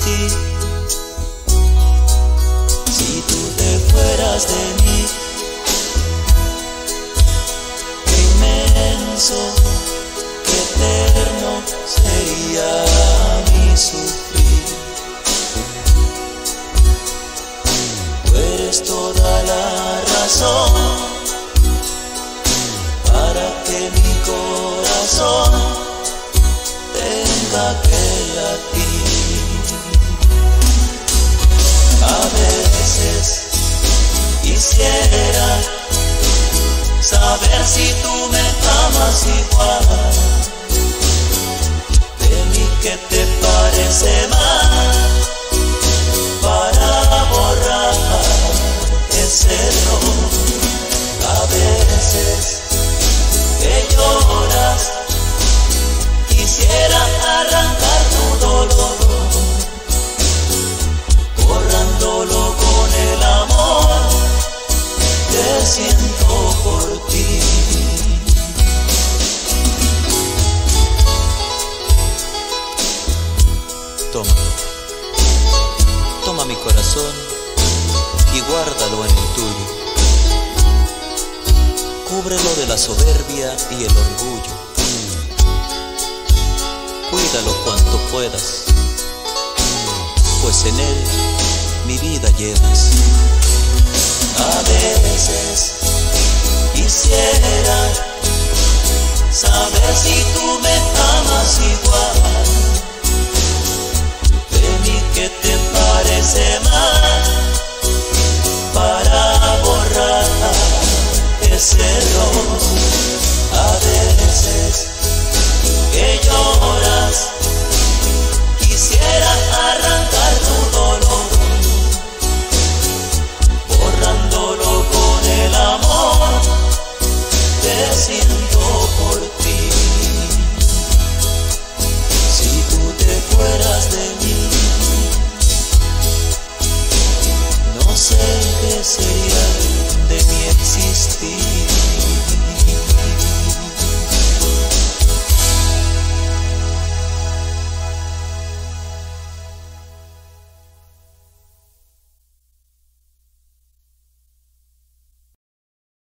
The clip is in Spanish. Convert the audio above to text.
ti. Si tú te fueras de mí, qué inmenso, qué eterno sería mi sufrir. Tú eres toda la razón para que mi corazón tenga que latir. A veces quisiera saber si tú me amas igual. De mí, ¿qué te parece más para borrar ese error? A veces que lloras, quisiera arrancar tu dolor, borrándolo con el amor que siento por ti. Toma, toma mi corazón y guárdalo en el tuyo. Cúbrelo de la soberbia y el orgullo. Cuídalo cuanto puedas, pues en él mi vida llevas. A veces quisiera saber si tú me